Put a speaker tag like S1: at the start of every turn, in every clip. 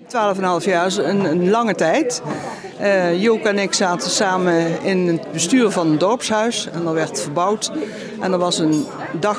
S1: 12,5 jaar is een lange tijd. Jook en ik zaten samen in het bestuur van een dorpshuis en er werd verbouwd. En er was een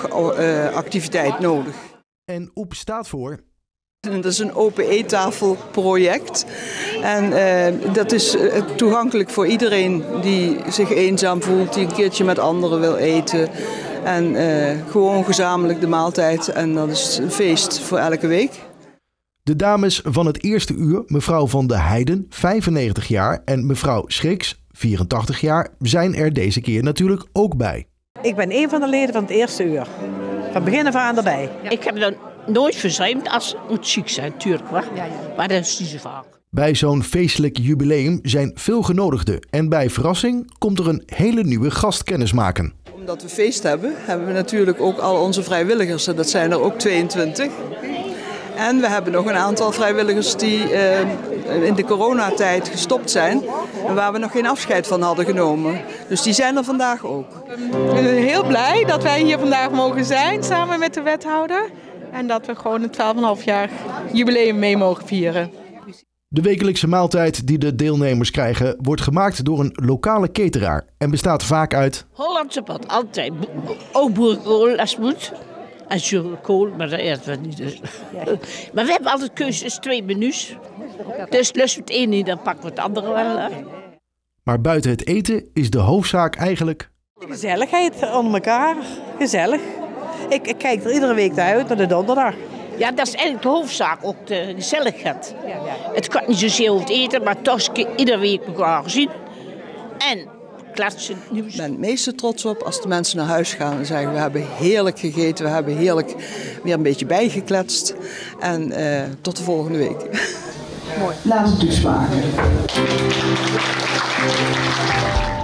S1: dagactiviteit nodig.
S2: En OEP staat voor?
S1: Dat is een open eettafelproject. En dat is toegankelijk voor iedereen die zich eenzaam voelt, die een keertje met anderen wil eten. En gewoon gezamenlijk de maaltijd. En dat is een feest voor elke week.
S2: De dames van het eerste uur, mevrouw Van de Heijden, 95 jaar, en mevrouw Schriks, 84 jaar, zijn er deze keer natuurlijk ook bij.
S3: Ik ben een van de leden van het eerste uur. Van begin af aan erbij.
S4: Ik heb dan nooit verzuimd als het moet ziek zijn, natuurlijk. Maar dat is niet zo vaak.
S2: Bij zo'n feestelijk jubileum zijn veel genodigden. En bij verrassing komt er een hele nieuwe gast kennismaken.
S1: Omdat we feest hebben, hebben we natuurlijk ook al onze vrijwilligers. En dat zijn er ook 22. En we hebben nog een aantal vrijwilligers die in de coronatijd gestopt zijn. En waar we nog geen afscheid van hadden genomen. Dus die zijn er vandaag ook.
S5: We zijn heel blij dat wij hier vandaag mogen zijn samen met de wethouder. En dat we gewoon een 12,5 jaar jubileum mee mogen vieren.
S2: De wekelijkse maaltijd die de deelnemers krijgen wordt gemaakt door een lokale cateraar. En bestaat vaak uit
S4: Hollandse pot, altijd. Ook boerenkool als het moet. En zuurkool, maar dat eten we niet. Dus. Maar we hebben altijd keuzes, 2 menus. Dus lust we het een niet, dan pakken we het andere wel.
S2: Maar buiten het eten is de hoofdzaak eigenlijk
S3: Gezelligheid onder elkaar. Gezellig. Ik kijk er iedere week naar uit, naar de donderdag.
S4: Ja, dat is eigenlijk de hoofdzaak, ook de gezelligheid. Het kan niet zozeer over het eten, maar toch iedere week elkaar zien. En kletsen.
S1: Ik ben het meeste trots op als de mensen naar huis gaan en zeggen: we hebben heerlijk gegeten, we hebben heerlijk weer een beetje bijgekletst. En tot de volgende week.
S6: Mooi. Laat het dus smaken.